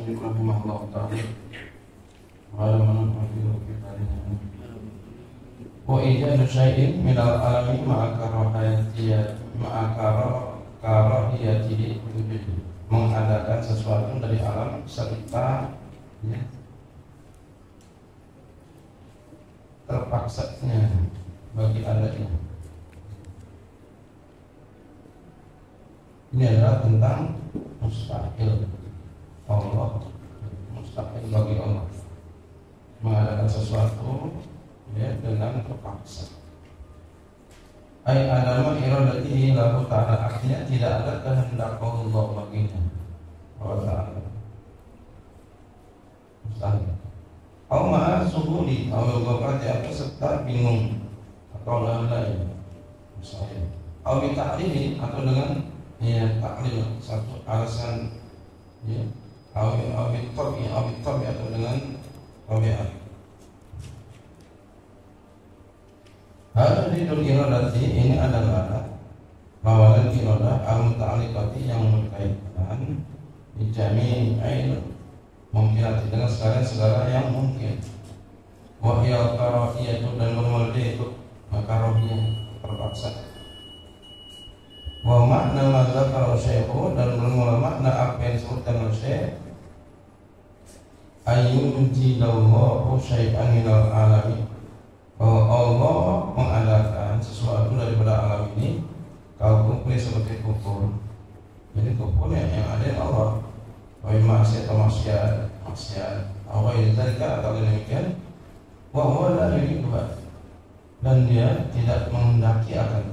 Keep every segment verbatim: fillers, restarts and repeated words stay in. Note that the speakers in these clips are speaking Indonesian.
musannif rahimahullah ta'ala wa man hafizu fi tarihi wa ijadu syai'in min al-alami ma'a karahiyati ma'a karahiyati mengadakan sesuatu dari alam serta ya, terpaksanya bagi adanya. Ini adalah tentang mustahil Allah, mustahil bagi Allah mengadakan sesuatu ya, dengan terpaksa. Ai adama iradatihi lahu ta'ala, artinya tidak ada kehendak Allah baginya. Allah Ta'ala mustahil. Au ma'a suhuli au ghafati apa serta bingung atau lalai mustahil. Au bi ta'lili atau dengan ya taklil satu alasan ya awil awil tabi awil tabi atau dengan tabiat. Hal ridul iradati ini adalah bawalan iradah al-muta'alliqati yang berkaitan bijami ain mungkin dengan segala-segala yang mungkin. Wa hiya karahiyatu dan bermula itu makarahiyah terpaksa. Wa makna mazhab al-syekhu dan bermula makna apa yang disebutkan oleh syekh ayyujidallahu syai'an minal alami, bahwa Allah mengadakan sesuatu daripada alam ini kau kufri seperti kufur. Jadi kufur yang, yang ada Allah wa maksiat atau maksiat maksiat apa yang tadi atau demikian wa huwa la yuridu dan dia tidak menghendaki akan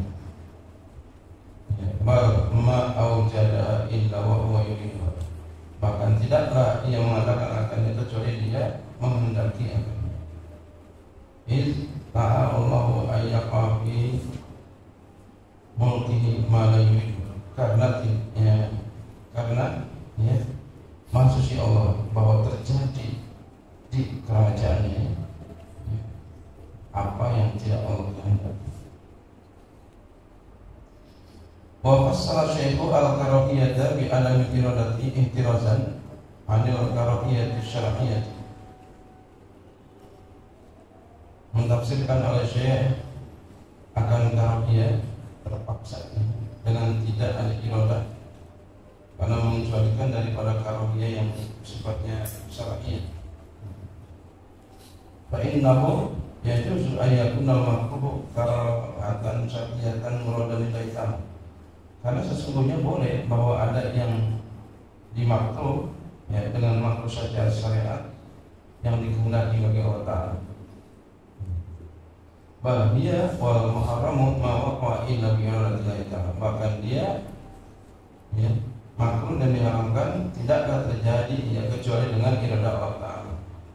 ma aujada illa wa huwa yuridu, bahkan tidaklah ia mengadakan akannya kecuali dia menghendaki akannya. Iz ta'allahu ayyaqa fi mulkihi ma la yuridu, karena ya, karena ya maksud Allah bahwa terjadi di kerajaannya ya, apa yang tidak Allah kehendaki. Wa fassara syai'u al-karahiyata bi alami iradati ihtirazan 'anil karahiyati syar'iyyah. Mentafsirkan oleh syekh akan karahiyah terpaksa dengan tidak ada iradah karena mengecualikan daripada karahiyah yang sifatnya syar'iyyah. Fa innahu yajuzu ayyakunal makruh karahatan syar'iyyatan muradan lillahi ta'ala, karena sesungguhnya boleh bahwa ada yang dimakruh ya, dengan makruh saja syariat yang dikehendaki bagi Allah Ta'ala. Bahia wal muharramu ma waqa'a illa bi iradatillahi ta'ala, bahkan dia ya, makruh dan diharamkan tidaklah terjadi ya, kecuali dengan iradah Allah Ta'ala.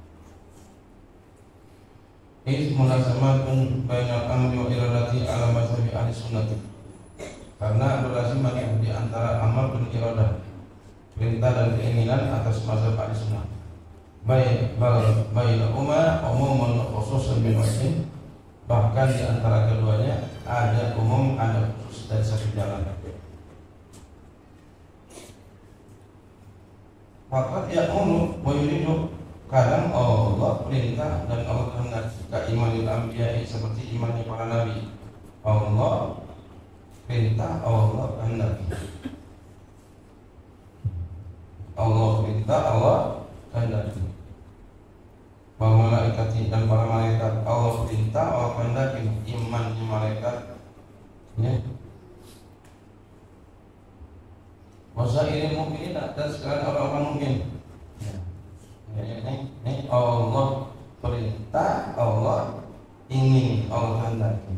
Iz munasamatun bainal amri wa iradati ala mazhabi ahli sunnati, karena berlazim di antara amal dan iradah, perintah dan keinginan atas mazhab ahli sunnah. Baik baik umma umumun khususun bin wajhin, bahkan di antara keduanya ada umum ada khusus dari satu jalan. Fakat ya'muru wa yuridu, kadang Allah perintah dan Allah kehendaki kaimanul anbiya seperti imannya para nabi. Allah perintah, Allah kehendaki. Allah perintah, Allah kehendaki. Para malaikat dan para malaikat, Allah perintah, Allah kehendaki. Iman di malaikat ya. Wasairil mukminin dan sekalian orang-orang mukmin. Ya, ini, ini Allah perintah, Allah ingin, Allah kehendaki.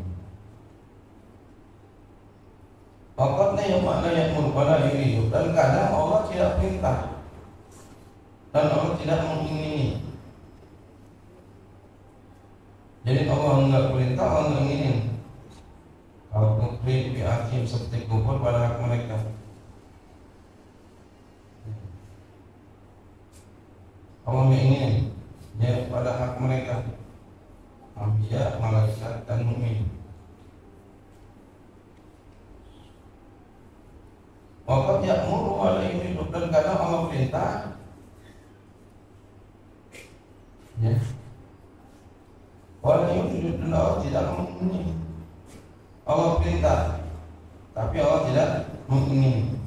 Pokoknya yang makna yang merupakan diri, dan kadang Allah tidak perintah dan Allah tidak mengingini. Jadi Allah enggak perintah, Allah enggak inginin. Kalau kufri bi akhim seperti kufur pada hak mereka. Allah menginginin ya pada hak mereka, anbiya, malaikat dan mukmin. Waqad ya'muru wa la yuridu, dan kadang Allah perintah Ya. Orang yang sujud dan Allah tidak mengingini. Allah perintah, tapi Allah tidak mengingini.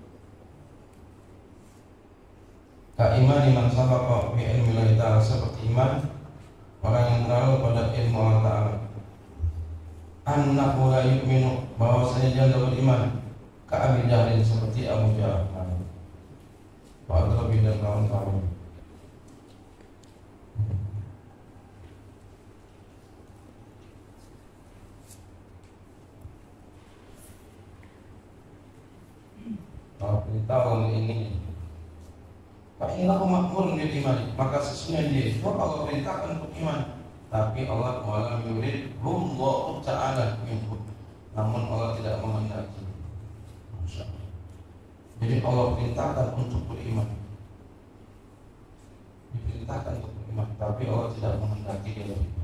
Kaiman iman sabaqa bi ilmi Allah Ta'ala, seperti iman orang yang terlalu pada ilmu Allah Ta'ala. Annahu la yu'minu, bahwasanya dia tidak beriman. Ka'abi Jahlin, seperti Abu Jahal. Wa Adrabi dan kawan-kawan. Kalau perintah orang ini, Pak Ilahu makmur bil iman, maka sesungguhnya dia itu Allah perintahkan untuk iman. Tapi Allah walam yurid hum wa ta'ala minhum, namun Allah tidak menghendaki. Masya Allah. Jadi Allah perintahkan untuk beriman, diperintahkan untuk beriman, tapi Allah tidak menghendaki dia beriman.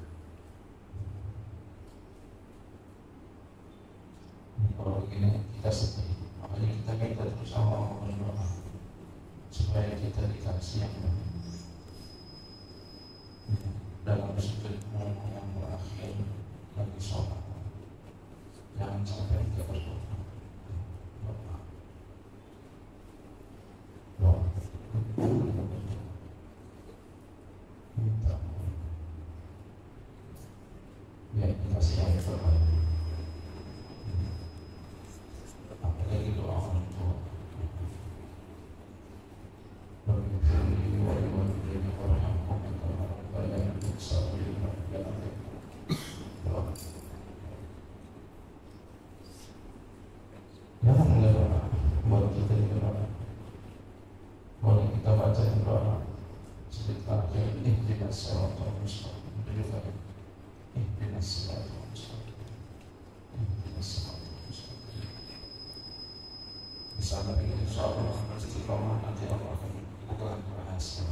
Kalau begini kita sedih. Makanya kita minta terus sama Allah berdoa supaya kita dikasih yang dalam sujudmu yang berakhir lagi sholat. Jangan sampai kita berdoa. Doa. Minta. Ya, dikasih yang terbaik. Apalagi doa orang tua. Jangan berdoa buat kita berdoa. Boleh kita baca doa sekitar ihdinas siratal mustaqim. Ihdinas siratal mustaqim. Ihdinas siratal mustaqim. Bisa bagi insyaallah istiqomah, nanti Allah akan bukakan rahasia.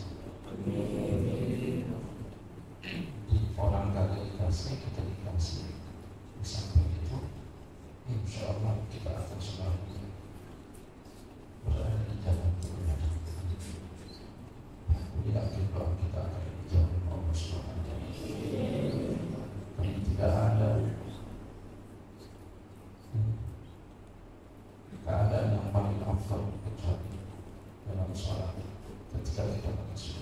Di orang kagak dikasih, kita dikasih. Di samping itu, insya Allah kita akan selalu berada di jalan Tuhan. Di akhir doa kita akan dijauhi Allah Subhanahu wa Ta'ala. Tapi tidak ada keadaan yang paling afdal kecuali dalam sholat ketika kita bersujud.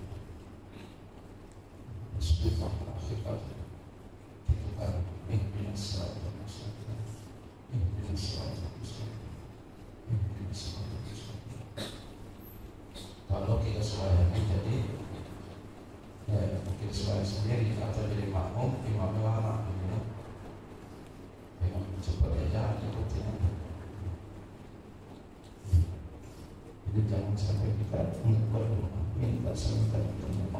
Sujud akhir kali itu kan ihdinas siratal mustaqim. Ihdinas siratal mustaqim. Ihdinas siratal mustaqim. Kalau kita semuanya jadi ya kita semuanya sendiri atau jadi makmum, imamnya lama gitu. Imam cepat aja ikutin. Jadi jangan sampai kita berdoa minta seminta minta.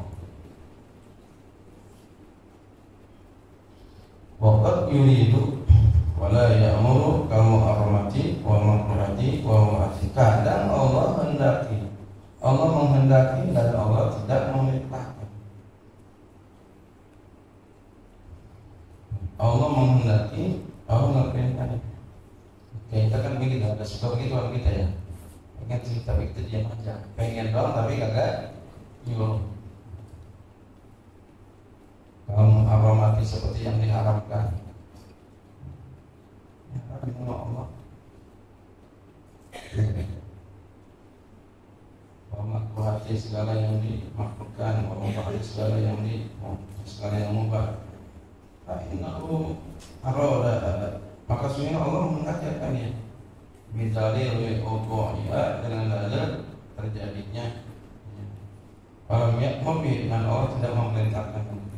Waqad yuridu wala ya'muru kamu armati wa makruhati wa ma'asi. Kadang Allah hendaki, Allah menghendaki dan Allah tidak memerintahkan. Allah menghendaki, Allah memerintahkan. Kita kan begitu, ada suka begitu orang kita ya. Pengen cerita begitu diam aja, pengen doang tapi kagak nyuruh. Kamu aromati seperti yang diharapkan. Ya, tapi Allah. Memakruhati segala yang dimakruhkan, memakruhati segala yang di, segala yang mubah. Nah, innahu aroda, maka sesungguhnya Allah mengajarkan ya. Bidalil ya, dengan dalil terjadinya. Kalau ya, mobil, dan Allah tidak memerintahkan.